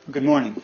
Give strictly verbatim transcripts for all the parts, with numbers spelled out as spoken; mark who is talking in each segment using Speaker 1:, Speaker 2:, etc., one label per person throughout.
Speaker 1: Good morning.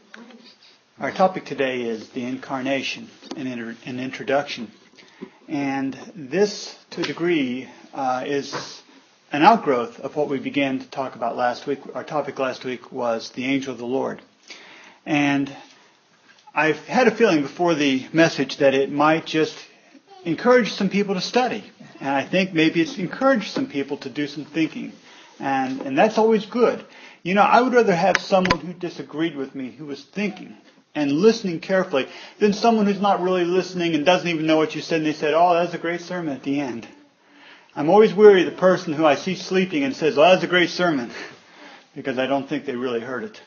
Speaker 1: Our topic today is the Incarnation An, inter- an Introduction. And this, to a degree, uh, is an outgrowth of what we began to talk about last week. Our topic last week was the angel of the Lord. And I've had a feeling before the message that it might just encourage some people to study. And I think maybe it's encouraged some people to do some thinking. And, and that's always good. You know, I would rather have someone who disagreed with me, who was thinking and listening carefully, than someone who's not really listening and doesn't even know what you said, and they said, oh, that's a great sermon at the end. I'm always weary of the person who I see sleeping and says, oh, that's a great sermon, because I don't think they really heard it.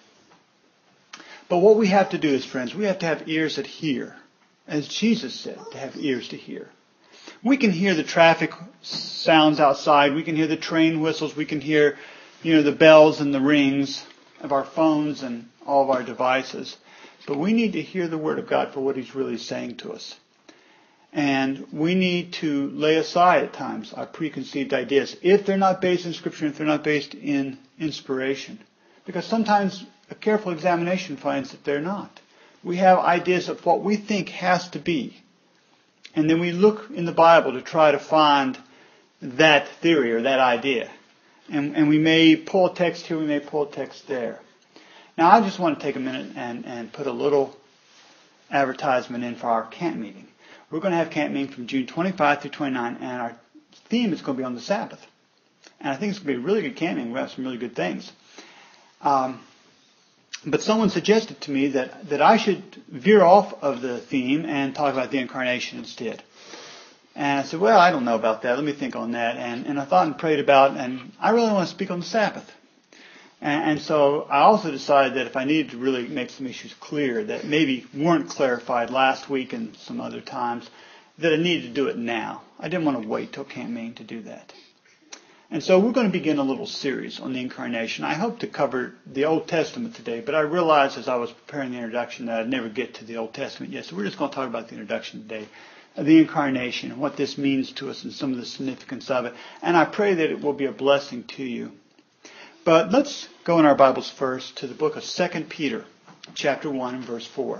Speaker 1: But what we have to do is, friends, we have to have ears that hear, as Jesus said, to have ears to hear. We can hear the traffic sounds outside. We can hear the train whistles. We can hear, you know, the bells and the rings of our phones and all of our devices. But we need to hear the Word of God for what He's really saying to us. And we need to lay aside at times our preconceived ideas, if they're not based in Scripture, if they're not based in inspiration. Because sometimes a careful examination finds that they're not. We have ideas of what we think has to be. And then we look in the Bible to try to find that theory or that idea. And, and we may pull a text here, we may pull a text there. Now, I just want to take a minute and, and put a little advertisement in for our camp meeting. We're going to have camp meeting from June twenty-fifth through twenty-ninth, and our theme is going to be on the Sabbath. And I think it's going to be a really good camp meeting. We'll have some really good things. Um, but someone suggested to me that, that I should veer off of the theme and talk about the Incarnation instead. And I said, well, I don't know about that. Let me think on that. And, and I thought and prayed about it, and I really want to speak on the Sabbath. And, and so I also decided that if I needed to really make some issues clear that maybe weren't clarified last week and some other times, that I needed to do it now. I didn't want to wait till camp meeting to do that. And so we're going to begin a little series on the Incarnation. I hope to cover the Old Testament today, but I realized as I was preparing the introduction that I'd never get to the Old Testament yet. So we're just going to talk about the introduction today. The Incarnation and what this means to us and some of the significance of it. And I pray that it will be a blessing to you. But let's go in our Bibles first to the book of Second Peter, chapter one and verse four.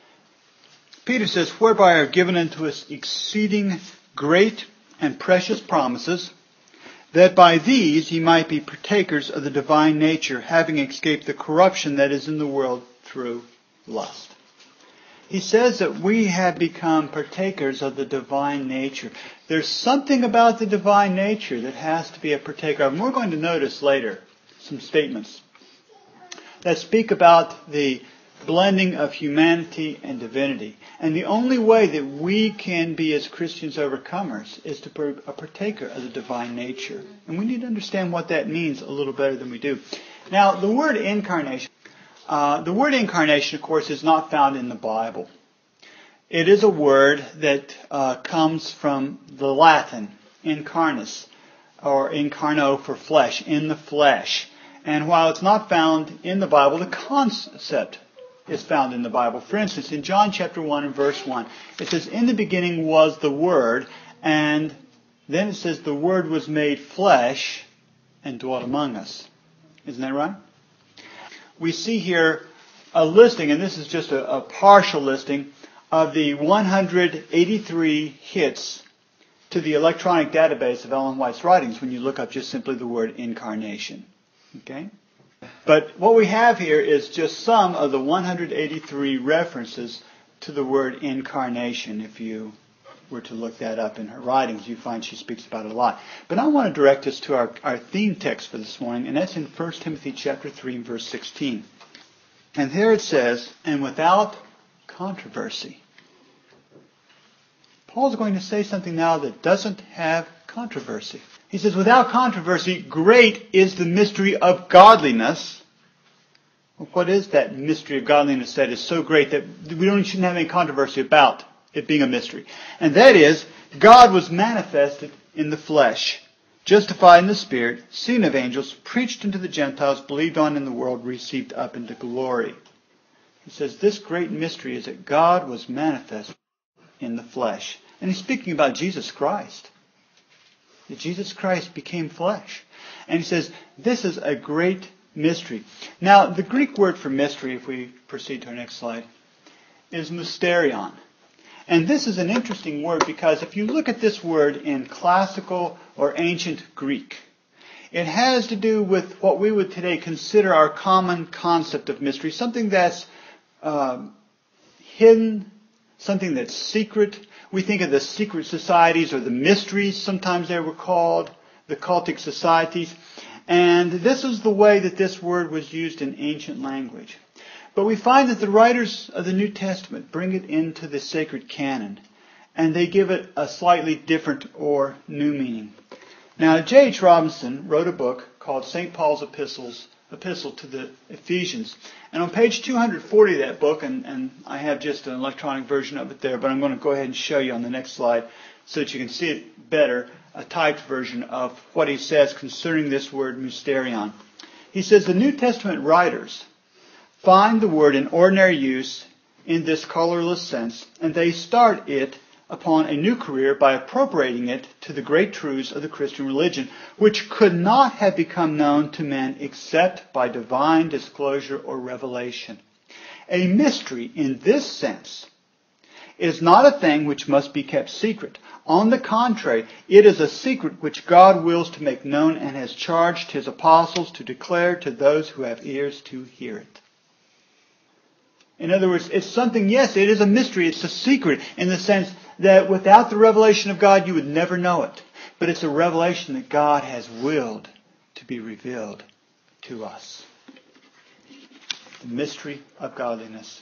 Speaker 1: Peter says, whereby are given unto us exceeding great and precious promises, that by these ye might be partakers of the divine nature, having escaped the corruption that is in the world through lust. He says that we have become partakers of the divine nature. There's something about the divine nature that has to be a partaker of. And we're going to notice later some statements that speak about the blending of humanity and divinity. And the only way that we can be as Christians overcomers is to be a partaker of the divine nature. And we need to understand what that means a little better than we do. Now, the word incarnation. Uh, the word incarnation, of course, is not found in the Bible. It is a word that uh, comes from the Latin, incarnis, or incarno for flesh, in the flesh. And while it's not found in the Bible, the concept is found in the Bible. For instance, in John chapter one and verse one, it says, in the beginning was the Word, and then it says the Word was made flesh and dwelt among us. Isn't that right? We see here a listing, and this is just a, a partial listing, of the one hundred eighty-three hits to the electronic database of Ellen White's writings when you look up just simply the word incarnation. Okay? But what we have here is just some of the one hundred eighty-three references to the word incarnation. If you were to look that up in her writings, you find she speaks about it a lot. But I want to direct us to our, our theme text for this morning, and that's in First Timothy chapter three and verse sixteen. And there it says, and without controversy. Paul's going to say something now that doesn't have controversy. He says, without controversy, great is the mystery of godliness. Well, what is that mystery of godliness that is so great that we don't shouldn't have any controversy about it being a mystery? And that is, God was manifested in the flesh, justified in the Spirit, seen of angels, preached unto the Gentiles, believed on in the world, received up into glory. He says this great mystery is that God was manifest in the flesh. And he's speaking about Jesus Christ. That Jesus Christ became flesh. And he says this is a great mystery. Now, the Greek word for mystery, if we proceed to our next slide, is mysterion. And this is an interesting word because if you look at this word in classical or ancient Greek, it has to do with what we would today consider our common concept of mystery, something that's uh, hidden, something that's secret. We think of the secret societies or the mysteries, sometimes they were called, the cultic societies. And this is the way that this word was used in ancient language. But we find that the writers of the New Testament bring it into the sacred canon, and they give it a slightly different or new meaning. Now, J H Robinson wrote a book called Saint Paul's Epistles, Epistle to the Ephesians. And on page two hundred forty of that book, and, and I have just an electronic version of it there, but I'm going to go ahead and show you on the next slide so that you can see it better, a typed version of what he says concerning this word mysterion. He says, the New Testament writers find the word in ordinary use in this colorless sense, and they start it upon a new career by appropriating it to the great truths of the Christian religion, which could not have become known to men except by divine disclosure or revelation. A mystery in this sense is not a thing which must be kept secret. On the contrary, it is a secret which God wills to make known and has charged his apostles to declare to those who have ears to hear it. In other words, it's something, yes, it is a mystery. It's a secret in the sense that without the revelation of God, you would never know it. But it's a revelation that God has willed to be revealed to us. The mystery of godliness.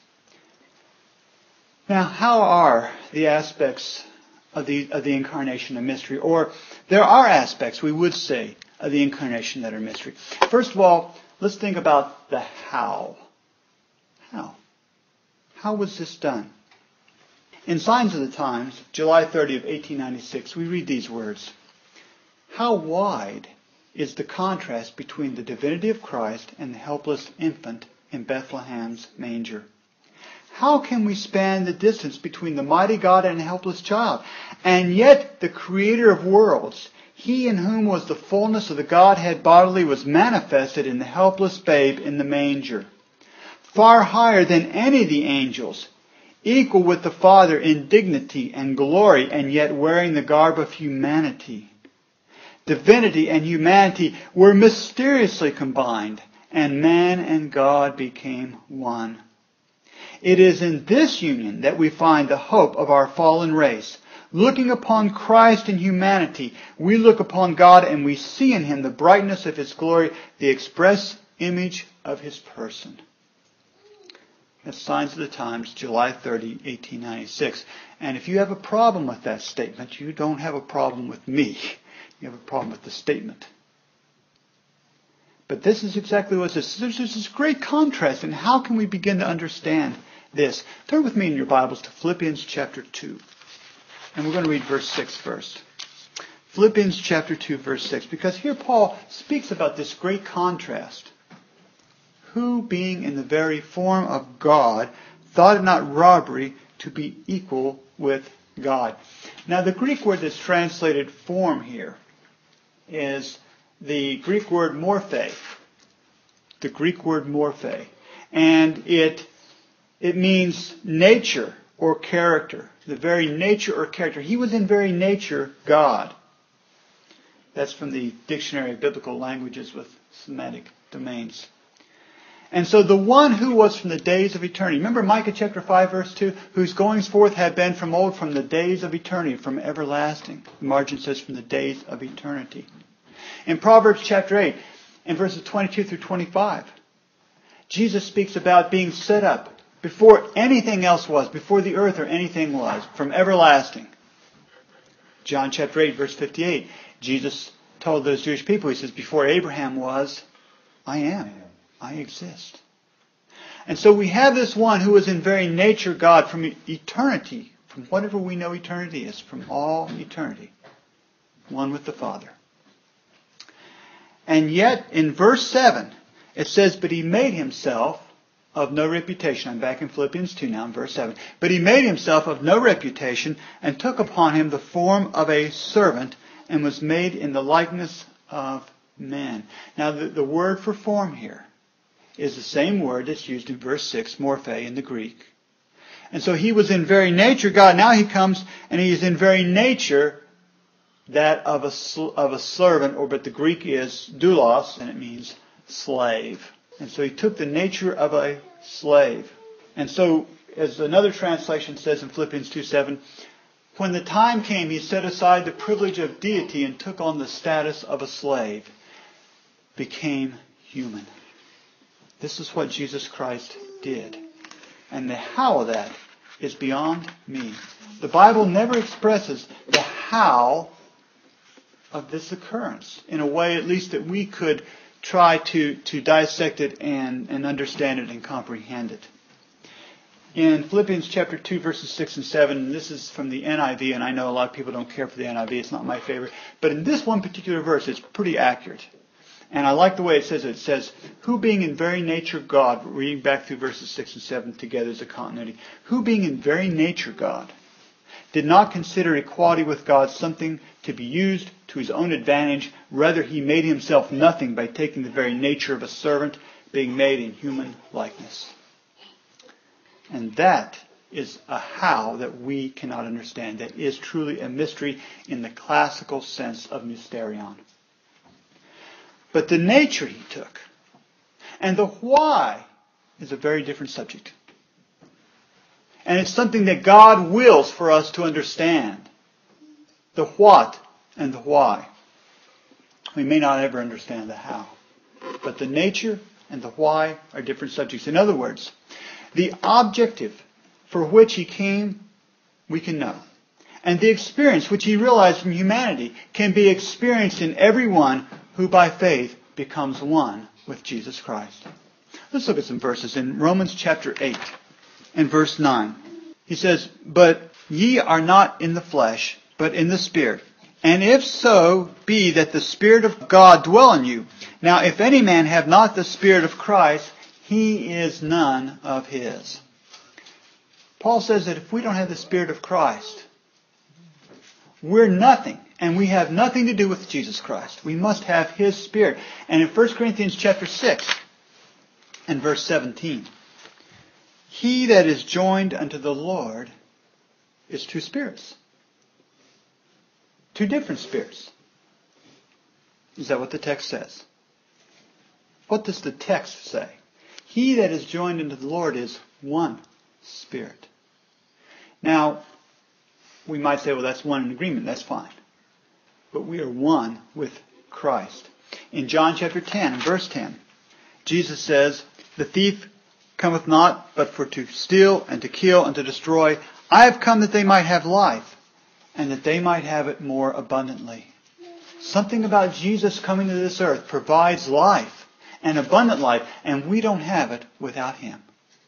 Speaker 1: Now, how are the aspects of the, of the incarnation a mystery? Or there are aspects, we would say, of the incarnation that are mystery. First of all, let's think about the how. How? How was this done? In Signs of the Times, July thirtieth, eighteen ninety-six, we read these words. How wide is the contrast between the divinity of Christ and the helpless infant in Bethlehem's manger? How can we span the distance between the mighty God and a helpless child? And yet the Creator of worlds, He in whom was the fullness of the Godhead bodily, was manifested in the helpless babe in the manger. Far higher than any of the angels, equal with the Father in dignity and glory, and yet wearing the garb of humanity. Divinity and humanity were mysteriously combined, and man and God became one. It is in this union that we find the hope of our fallen race. Looking upon Christ in humanity, we look upon God and we see in Him the brightness of His glory, the express image of His person. That's Signs of the Times, July thirtieth, eighteen ninety-six. And if you have a problem with that statement, you don't have a problem with me. You have a problem with the statement. But this is exactly what it is. There's this great contrast, and how can we begin to understand this? Turn with me in your Bibles to Philippians chapter two. And we're going to read verse six first. Philippians chapter two, verse six. Because here Paul speaks about this great contrast. Who, being in the very form of God, thought it not robbery to be equal with God. Now the Greek word that's translated form here is the Greek word morphe. The Greek word morphe. And it, it means nature or character. The very nature or character. He was in very nature God. That's from the Dictionary of Biblical Languages with Semantic Domains. And so the one who was from the days of eternity. Remember Micah chapter five verse two? Whose goings forth have been from old, from the days of eternity, from everlasting. The margin says from the days of eternity. In Proverbs chapter eight, in verses twenty-two through twenty-five, Jesus speaks about being set up before anything else was, before the earth or anything was, from everlasting. John chapter eight verse fifty-eight, Jesus told those Jewish people, He says, before Abraham was, I am. I exist. And so we have this one who is in very nature God from eternity, from whatever we know eternity is, from all eternity. One with the Father. And yet in verse seven, it says, but He made Himself of no reputation. I'm back in Philippians two now, in verse seven. But He made Himself of no reputation, and took upon Him the form of a servant, and was made in the likeness of men. Now the, the word for form here is the same word that's used in verse six, morphe, in the Greek. And so he was in very nature God. Now he comes and he is in very nature that of a, of a servant, or but the Greek is doulos, and it means slave. And so he took the nature of a slave. And so, as another translation says in Philippians two seven, when the time came, he set aside the privilege of deity and took on the status of a slave, became human. This is what Jesus Christ did. And the how of that is beyond me. The Bible never expresses the how of this occurrence in a way at least that we could try to, to dissect it and, and understand it and comprehend it. In Philippians chapter two, verses six and seven, and this is from the N I V, and I know a lot of people don't care for the N I V, it's not my favorite, but in this one particular verse, it's pretty accurate. And I like the way it says it. It says, who being in very nature God, reading back through verses six and seven together as a continuity, who being in very nature God, did not consider equality with God something to be used to his own advantage. Rather, he made himself nothing by taking the very nature of a servant, being made in human likeness. And that is a how that we cannot understand. That is truly a mystery in the classical sense of mysterion. But the nature he took and the why is a very different subject. And it's something that God wills for us to understand. The what and the why. We may not ever understand the how. But the nature and the why are different subjects. In other words, the objective for which he came, we can know. And the experience which he realized from humanity can be experienced in everyone who by faith becomes one with Jesus Christ. Let's look at some verses in Romans chapter eight and verse nine. He says, but ye are not in the flesh, but in the Spirit. And if so be that the Spirit of God dwell in you. Now if any man have not the Spirit of Christ, he is none of his. Paul says that if we don't have the Spirit of Christ, we're nothing. And we have nothing to do with Jesus Christ. We must have his Spirit. And in First Corinthians chapter six and verse seventeen, he that is joined unto the Lord is two spirits. Two different spirits. Is that what the text says? What does the text say? He that is joined unto the Lord is one spirit. Now, we might say, well, that's one in agreement. That's fine. But we are one with Christ. In John chapter ten and verse ten, Jesus says, the thief cometh not but for to steal and to kill and to destroy. I have come that they might have life, and that they might have it more abundantly. Something about Jesus coming to this earth provides life, and abundant life, and we don't have it without him.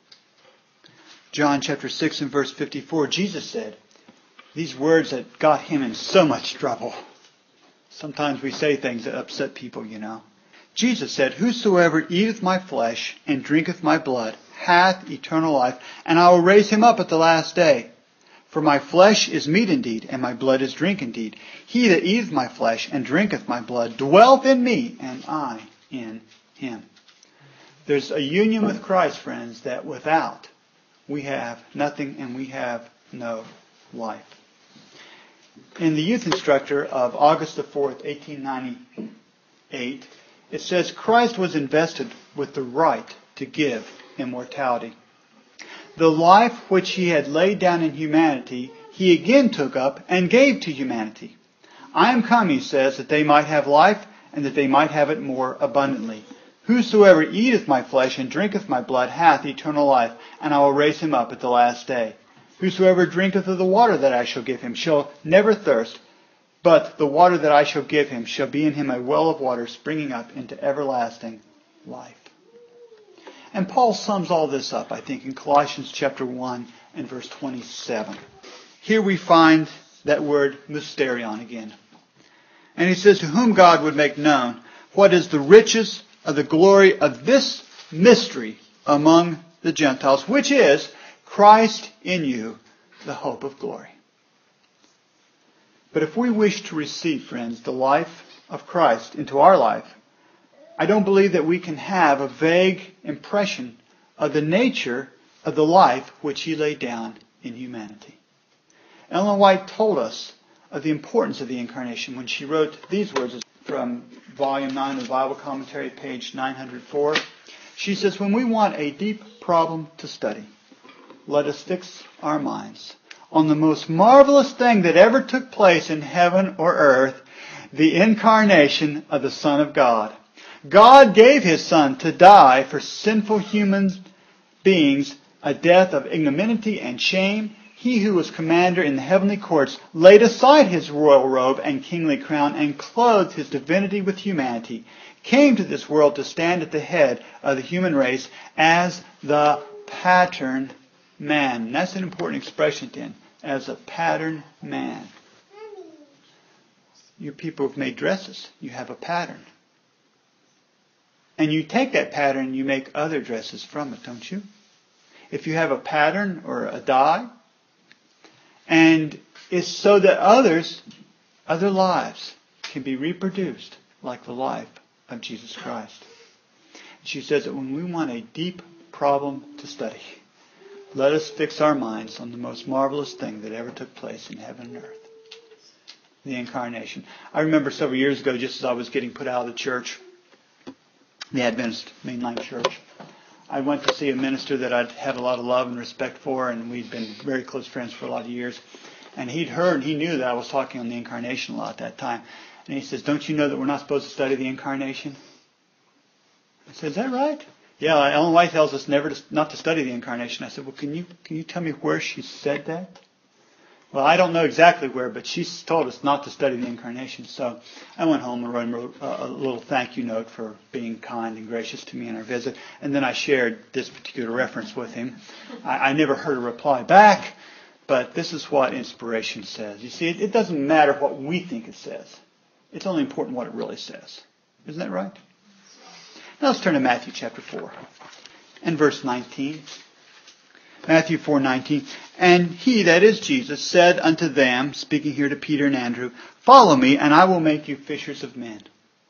Speaker 1: John chapter six and verse fifty-four, Jesus said these words that got him in so much trouble. Sometimes we say things that upset people, you know. Jesus said, whosoever eateth my flesh and drinketh my blood hath eternal life, and I will raise him up at the last day. For my flesh is meat indeed, and my blood is drink indeed. He that eateth my flesh and drinketh my blood dwelleth in me, and I in him. There's a union with Christ, friends, that without we have nothing and we have no life. In the youth instructor of August the fourth, eighteen ninety-eight, it says, Christ was invested with the right to give immortality. The life which he had laid down in humanity, he again took up and gave to humanity. I am come, he says, that they might have life, and that they might have it more abundantly. Whosoever eateth my flesh and drinketh my blood hath eternal life, and I will raise him up at the last day. Whosoever drinketh of the water that I shall give him shall never thirst, but the water that I shall give him shall be in him a well of water springing up into everlasting life. And Paul sums all this up, I think, in Colossians chapter one and verse twenty-seven. Here we find that word mysterion again. And he says, to whom God would make known what is the riches of the glory of this mystery among the Gentiles, which is Christ in you, the hope of glory. But if we wish to receive, friends, the life of Christ into our life, I don't believe that we can have a vague impression of the nature of the life which he laid down in humanity. Ellen White told us of the importance of the Incarnation when she wrote these words from Volume nine of the Bible Commentary, page nine hundred four. She says, when we want a deep problem to study, let us fix our minds on the most marvelous thing that ever took place in heaven or earth, the Incarnation of the Son of God. God gave His Son to die for sinful human beings, a death of ignominy and shame. He who was commander in the heavenly courts laid aside his royal robe and kingly crown and clothed his divinity with humanity, came to this world to stand at the head of the human race as the pattern man. And that's an important expression then, as a pattern man. You people have made dresses. You have a pattern. And you take that pattern and you make other dresses from it, don't you? If you have a pattern or a dye, and it's so that others, other lives, can be reproduced like the life of Jesus Christ. She says that when we want a deep problem to study, let us fix our minds on the most marvelous thing that ever took place in heaven and earth. The Incarnation. I remember several years ago, just as I was getting put out of the church, the Adventist mainline church, I went to see a minister that I'd had a lot of love and respect for, and we'd been very close friends for a lot of years. And he'd heard, he knew that I was talking on the Incarnation a lot at that time. And he says, don't you know that we're not supposed to study the Incarnation? I said, is that right? Yeah, Ellen White tells us never to, not to study the Incarnation. I said, well, can you can you tell me where she said that? Well, I don't know exactly where, but she told us not to study the Incarnation. So I went home and wrote him a, a little thank you note for being kind and gracious to me in our visit. And then I shared this particular reference with him. I, I never heard a reply back, but this is what inspiration says. You see, it, it doesn't matter what we think it says. It's only important what it really says. Isn't that right? Now let's turn to Matthew chapter four and verse nineteen. Matthew four nineteen. And he, that is Jesus, said unto them, speaking here to Peter and Andrew, follow me, and I will make you fishers of men.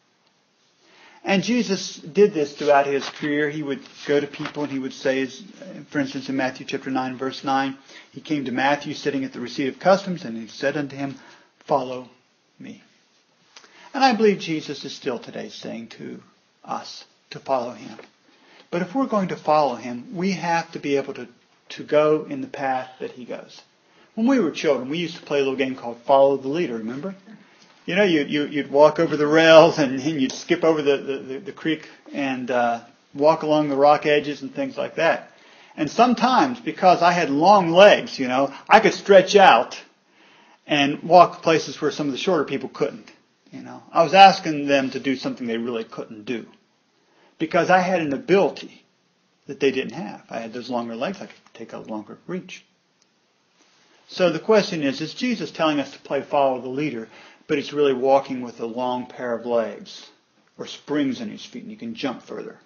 Speaker 1: And Jesus did this throughout his career. He would go to people and he would say, for instance, in Matthew chapter nine, verse nine, he came to Matthew sitting at the receipt of customs, and he said unto him, follow me. And I believe Jesus is still today saying to us to follow him. But if we're going to follow him, we have to be able to to go in the path that he goes. When we were children, we used to play a little game called Follow the Leader, remember? You know, you, you, you'd walk over the rails and, and you'd skip over the, the, the, the creek and uh, walk along the rock edges and things like that. And sometimes, because I had long legs, you know, I could stretch out and walk places where some of the shorter people couldn't. You know, I was asking them to do something they really couldn't do. Because I had an ability that they didn't have. I had those longer legs. I could take a longer reach. So the question is, is Jesus telling us to play follow the leader, but he's really walking with a long pair of legs or springs in his feet and you can jump further?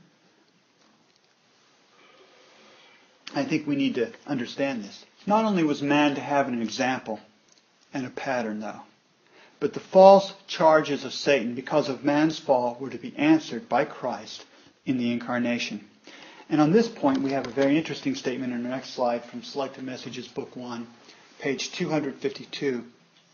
Speaker 1: I think we need to understand this. Not only was man to have an example and a pattern, though, but the false charges of Satan because of man's fall were to be answered by Christ in the Incarnation. And on this point, we have a very interesting statement in the next slide from Selected Messages, Book one, page two hundred fifty-two.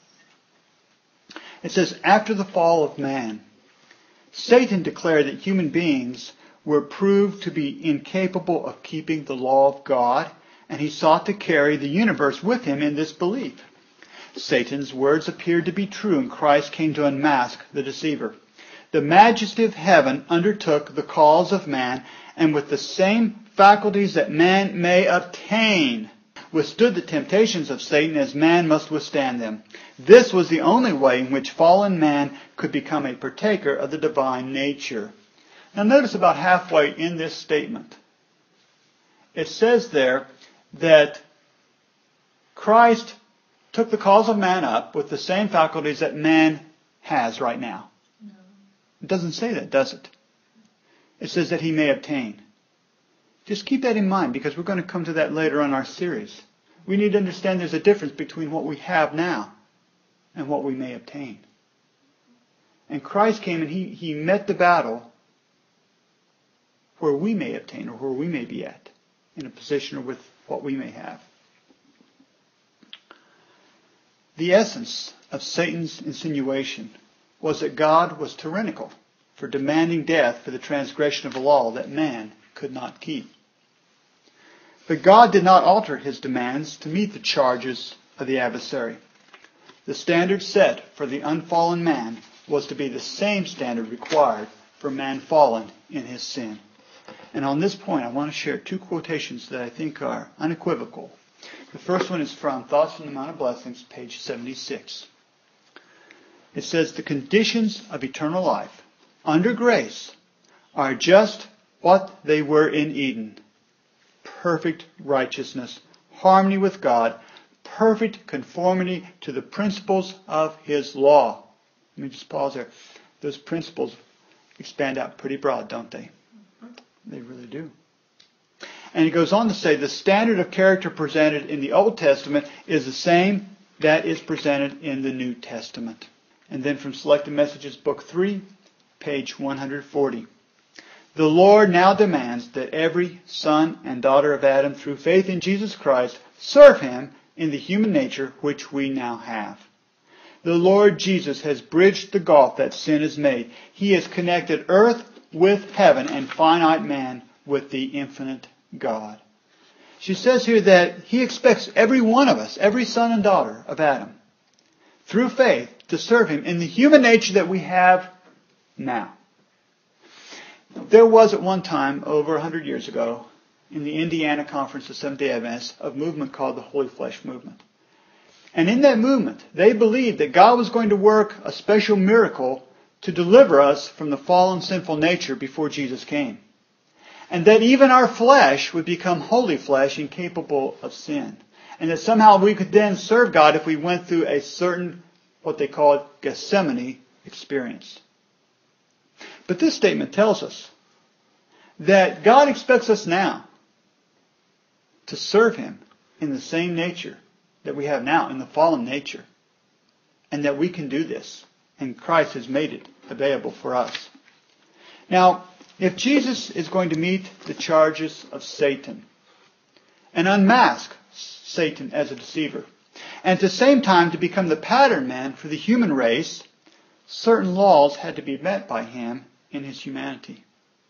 Speaker 1: It says, after the fall of man, Satan declared that human beings were proved to be incapable of keeping the law of God, and he sought to carry the universe with him in this belief. Satan's words appeared to be true, and Christ came to unmask the deceiver. The majesty of heaven undertook the cause of man, and with the same faculties that man may obtain, withstood the temptations of Satan as man must withstand them. This was the only way in which fallen man could become a partaker of the divine nature. Now notice about halfway in this statement, it says there that Christ took the cause of man up with the same faculties that man has right now. No. It doesn't say that, does it? It says that he may obtain. Just keep that in mind because we're going to come to that later on in our series. We need to understand there's a difference between what we have now and what we may obtain. And Christ came and he, he met the battle where we may obtain or where we may be at, in a position or with what we may have. The essence of Satan's insinuation was that God was tyrannical for demanding death for the transgression of a law that man could not keep. But God did not alter his demands to meet the charges of the adversary. The standard set for the unfallen man was to be the same standard required for man fallen in his sin. And on this point, I want to share two quotations that I think are unequivocal. The first one is from Thoughts from the Mount of Blessings, page seventy-six. It says, "The conditions of eternal life under grace are just what they were in Eden. Perfect righteousness, harmony with God, perfect conformity to the principles of His law." Let me just pause there. Those principles expand out pretty broad, don't they? They really do. And he goes on to say, the standard of character presented in the Old Testament is the same that is presented in the New Testament. And then from Selected Messages, Book three, page one hundred forty. "The Lord now demands that every son and daughter of Adam, through faith in Jesus Christ, serve Him in the human nature which we now have. The Lord Jesus has bridged the gulf that sin has made. He has connected earth with heaven and finite man with the infinite God." She says here that He expects every one of us, every son and daughter of Adam, through faith, to serve Him in the human nature that we have now. There was at one time, over one hundred years ago, in the Indiana Conference of Seventh-day Adventists, a movement called the Holy Flesh Movement. And in that movement, they believed that God was going to work a special miracle to deliver us from the fallen sinful nature before Jesus came. And that even our flesh would become holy flesh, incapable of sin. And that somehow we could then serve God if we went through a certain, what they called, Gethsemane experience. But this statement tells us that God expects us now to serve Him in the same nature that we have now, in the fallen nature. And that we can do this. And Christ has made it available for us. Now, if Jesus is going to meet the charges of Satan and unmask Satan as a deceiver, and at the same time to become the pattern man for the human race, certain laws had to be met by Him in His humanity.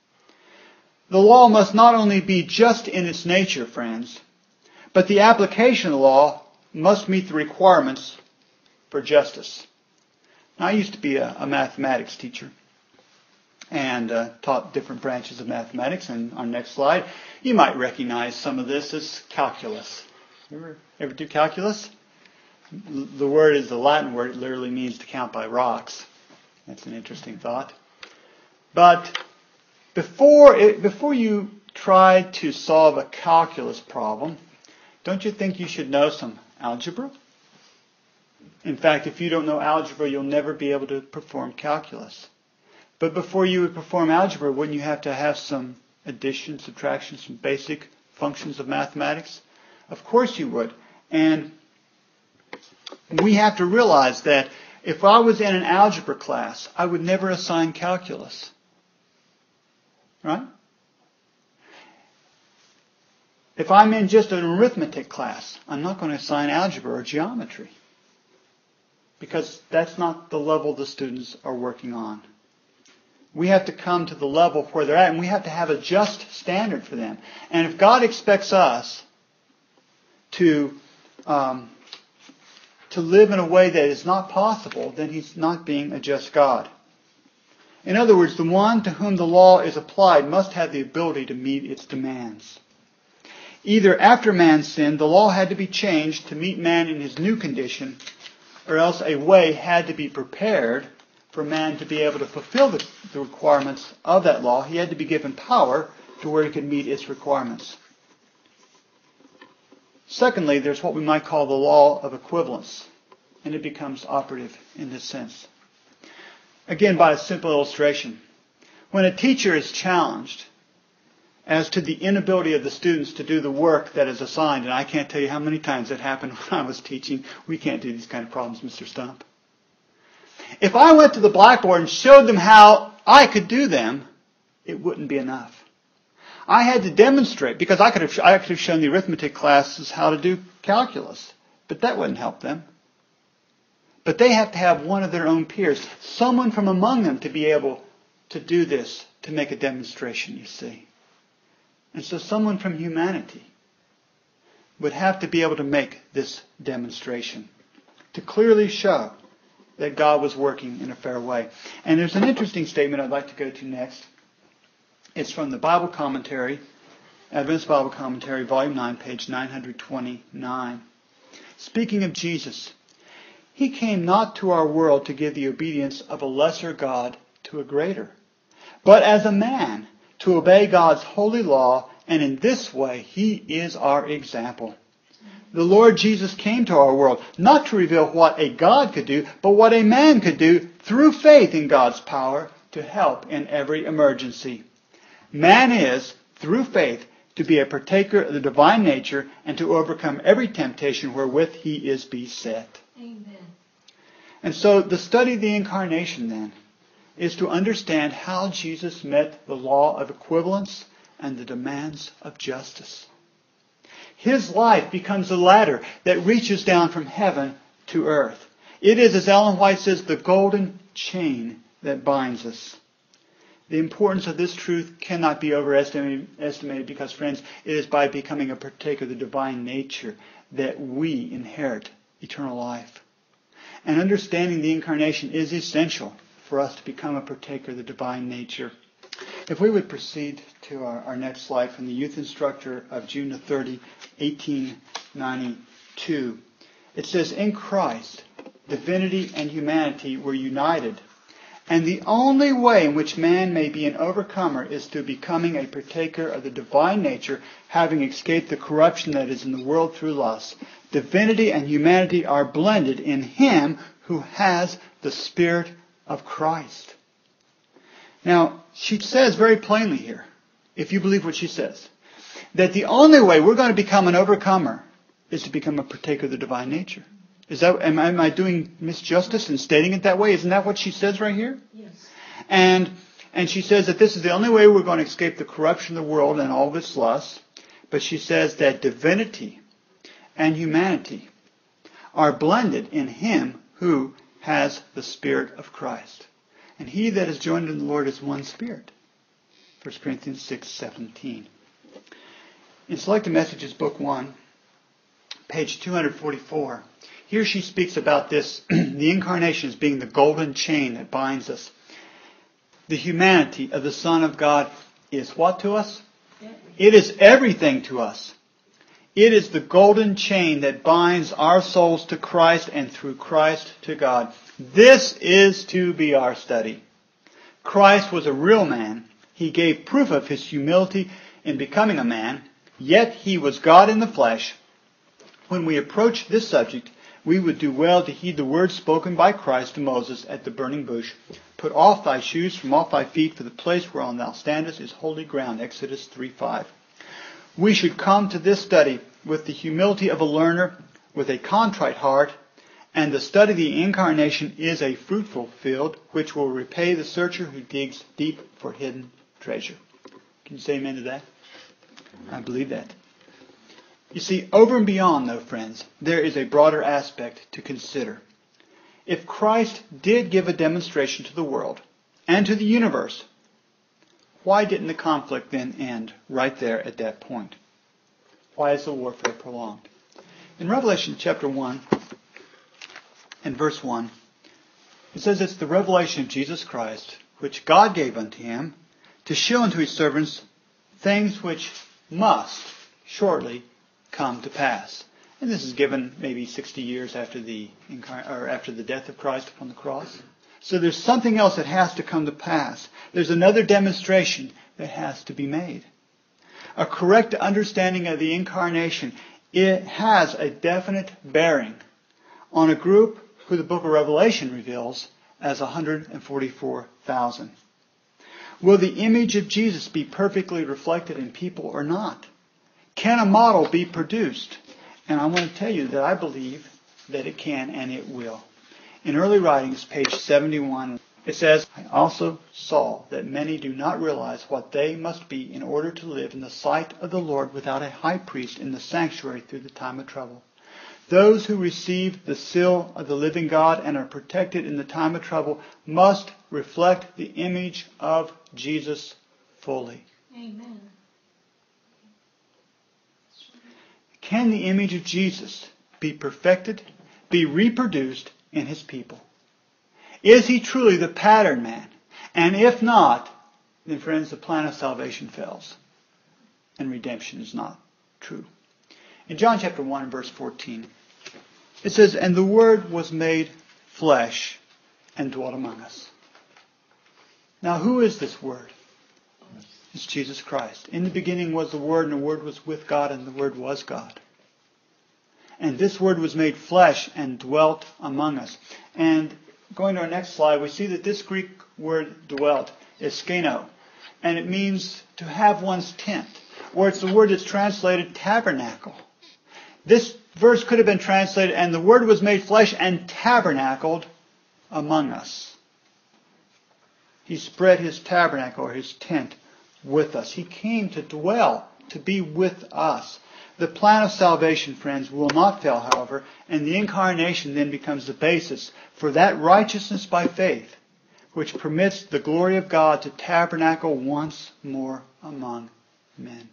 Speaker 1: The law must not only be just in its nature, friends, but the application of the law must meet the requirements for justice. Now, I used to be a, a mathematics teacher and uh, taught different branches of mathematics. And on the next slide, you might recognize some of this as calculus. Ever, ever do calculus? The word is the Latin word. It literally means to count by rocks. That's an interesting thought. But before it, before you try to solve a calculus problem, don't you think you should know some algebra? In fact, if you don't know algebra, you'll never be able to perform calculus. But before you would perform algebra, wouldn't you have to have some addition, subtraction, some basic functions of mathematics? Of course you would. And we have to realize that if I was in an algebra class, I would never assign calculus. Right? If I'm in just an arithmetic class, I'm not going to assign algebra or geometry. Because that's not the level the students are working on. We have to come to the level where they're at, and we have to have a just standard for them. And if God expects us to um, to live in a way that is not possible, then He's not being a just God. In other words, the one to whom the law is applied must have the ability to meet its demands. Either after man sinned, the law had to be changed to meet man in his new condition, or else a way had to be prepared for man to be able to fulfill the, the requirements of that law. He had to be given power to where he could meet its requirements. Secondly, there's what we might call the law of equivalence, and it becomes operative in this sense. Again, by a simple illustration. When a teacher is challenged as to the inability of the students to do the work that is assigned, and I can't tell you how many times that happened when I was teaching. We can't do these kind of problems, Mister Stump. If I went to the blackboard and showed them how I could do them, it wouldn't be enough. I had to demonstrate, because I could have, I could have shown the arithmetic classes how to do calculus, but that wouldn't help them. But they have to have one of their own peers, someone from among them to be able to do this, to make a demonstration, you see. And so someone from humanity would have to be able to make this demonstration, to clearly show that God was working in a fair way. And there's an interesting statement I'd like to go to next. It's from the Bible Commentary, Adventist Bible Commentary, Volume nine, page nine twenty-nine. Speaking of Jesus, He came not to our world to give the obedience of a lesser God to a greater, but as a man to obey God's holy law, and in this way He is our example. The Lord Jesus came to our world not to reveal what a God could do, but what a man could do through faith in God's power to help in every emergency. Man is, through faith, to be a partaker of the divine nature and to overcome every temptation wherewith he is beset.
Speaker 2: Amen.
Speaker 1: And so the study of the Incarnation, then, is to understand how Jesus met the law of equivalence and the demands of justice. His life becomes a ladder that reaches down from heaven to earth. It is, as Ellen White says, the golden chain that binds us. The importance of this truth cannot be overestimated because, friends, it is by becoming a partaker of the divine nature that we inherit eternal life. And understanding the Incarnation is essential for us to become a partaker of the divine nature. If we would proceed to our, our next slide from the Youth Instructor of June the thirtieth, eighteen ninety-two. It says, in Christ, divinity and humanity were united. And the only way in which man may be an overcomer is through becoming a partaker of the divine nature, having escaped the corruption that is in the world through lust. Divinity and humanity are blended in Him who has the Spirit of Christ. Now, she says very plainly here, if you believe what she says, that the only way we're going to become an overcomer is to become a partaker of the divine nature. Is that, am I, am I doing misjustice in stating it that way? Isn't that what she says right here?
Speaker 2: Yes.
Speaker 1: And, and she says that this is the only way we're going to escape the corruption of the world and all of its lusts. But she says that divinity and humanity are blended in Him who has the Spirit of Christ. And he that is joined in the Lord is one Spirit. First Corinthians six seventeen. In Selected Messages, Book one, page two forty-four, here she speaks about this, the Incarnation as being the golden chain that binds us. The humanity of the Son of God is what to us? It is everything to us. It is the golden chain that binds our souls to Christ and through Christ to God. This is to be our study. Christ was a real man. He gave proof of His humility in becoming a man, yet He was God in the flesh. When we approach this subject, we would do well to heed the words spoken by Christ to Moses at the burning bush. Put off thy shoes from off thy feet, for the place whereon thou standest is holy ground. Exodus three five. We should come to this study with the humility of a learner, with a contrite heart, and the study of the Incarnation is a fruitful field which will repay the searcher who digs deep for hidden treasure. Can you say amen to that? I believe that. You see, over and beyond, though, friends, there is a broader aspect to consider. If Christ did give a demonstration to the world and to the universe, why didn't the conflict then end right there at that point? Why is the warfare prolonged? In Revelation chapter one and verse one, it says it's the revelation of Jesus Christ, which God gave unto Him, to show unto His servants things which must shortly come to pass. And this is given maybe sixty years after the or after the death of Christ upon the cross. So there's something else that has to come to pass. There's another demonstration that has to be made. A correct understanding of the Incarnation, it has a definite bearing on a group who the book of Revelation reveals as one hundred forty-four thousand. Will the image of Jesus be perfectly reflected in people or not? Can a model be produced? And I want to tell you that I believe that it can and it will. In early writings, page seventy-one, It says, I also saw that many do not realize what they must be in order to live in the sight of the Lord without a high priest in the sanctuary through the time of trouble. Those who receive the seal of the living God and are protected in the time of trouble must reflect the image of Jesus fully.
Speaker 2: Amen.
Speaker 1: Can the image of Jesus be perfected, be reproduced in His people? Is He truly the pattern man? And if not, then friends, the plan of salvation fails. And redemption is not true. In John chapter one and verse fourteen, it says, and the Word was made flesh and dwelt among us. Now who is this Word? It's Jesus Christ. In the beginning was the Word, and the Word was with God, and the Word was God. And this Word was made flesh and dwelt among us. And going to our next slide, we see that this Greek word dwelt is skeno. And it means to have one's tent. Or it's the word that's translated tabernacle. This verse could have been translated, and the Word was made flesh and tabernacled among us. He spread His tabernacle or His tent with us. He came to dwell, to be with us. The plan of salvation, friends, will not fail, however, and the incarnation then becomes the basis for that righteousness by faith, which permits the glory of God to tabernacle once more among men.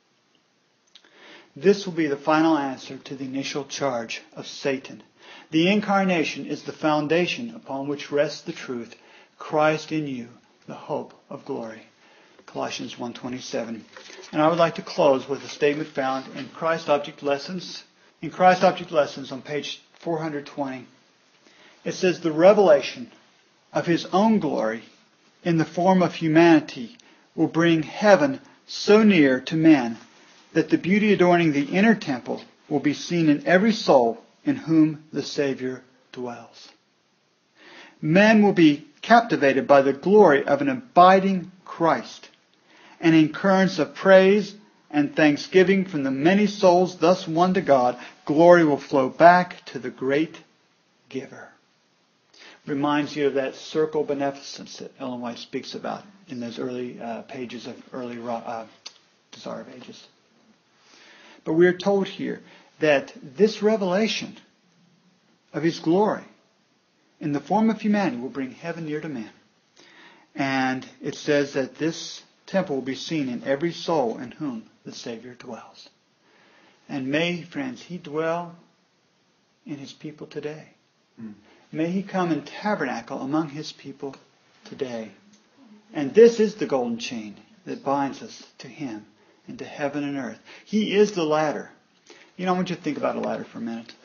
Speaker 1: This will be the final answer to the initial charge of Satan. The incarnation is the foundation upon which rests the truth, Christ in you, the hope of glory. Colossians one twenty-seven. And I would like to close with a statement found in Christ Object Lessons. In Christ Object Lessons on page four hundred twenty. It says, the revelation of His own glory in the form of humanity will bring heaven so near to men that the beauty adorning the inner temple will be seen in every soul in whom the Savior dwells. Men will be captivated by the glory of an abiding Christ, and in currents of praise and thanksgiving from the many souls thus won to God, glory will flow back to the great giver. Reminds you of that circle beneficence that Ellen White speaks about in those early uh, pages of early uh, Desire of Ages. But we are told here that this revelation of His glory in the form of humanity will bring heaven near to man. And it says that this temple will be seen in every soul in whom the Savior dwells. And may, friends, He dwell in His people today. Mm. May He come and tabernacle among His people today. And this is the golden chain that binds us to Him and to heaven and earth. He is the ladder. You know, I want you to think about a ladder for a minute.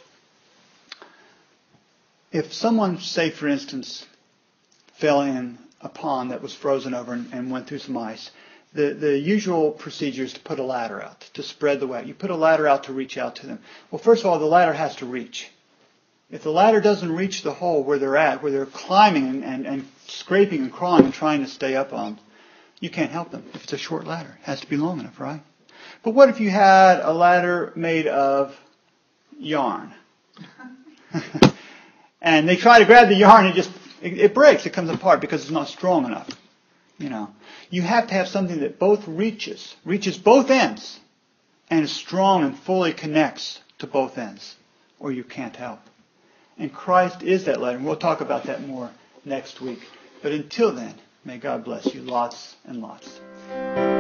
Speaker 1: If someone, say for instance, fell in a pond that was frozen over and, and went through some ice, the, the usual procedure is to put a ladder out, to spread the weight. You put a ladder out to reach out to them. Well, first of all, the ladder has to reach. If the ladder doesn't reach the hole where they're at, where they're climbing and, and, and scraping and crawling and trying to stay up on, you can't help them. If it's a short ladder, it has to be long enough, right? But what if you had a ladder made of yarn? And they try to grab the yarn and it just, it, it breaks, it comes apart because it's not strong enough. You know, you have to have something that both reaches, reaches both ends, and is strong and fully connects to both ends, or you can't help. And Christ is that ladder, and we'll talk about that more next week. But until then, may God bless you lots and lots.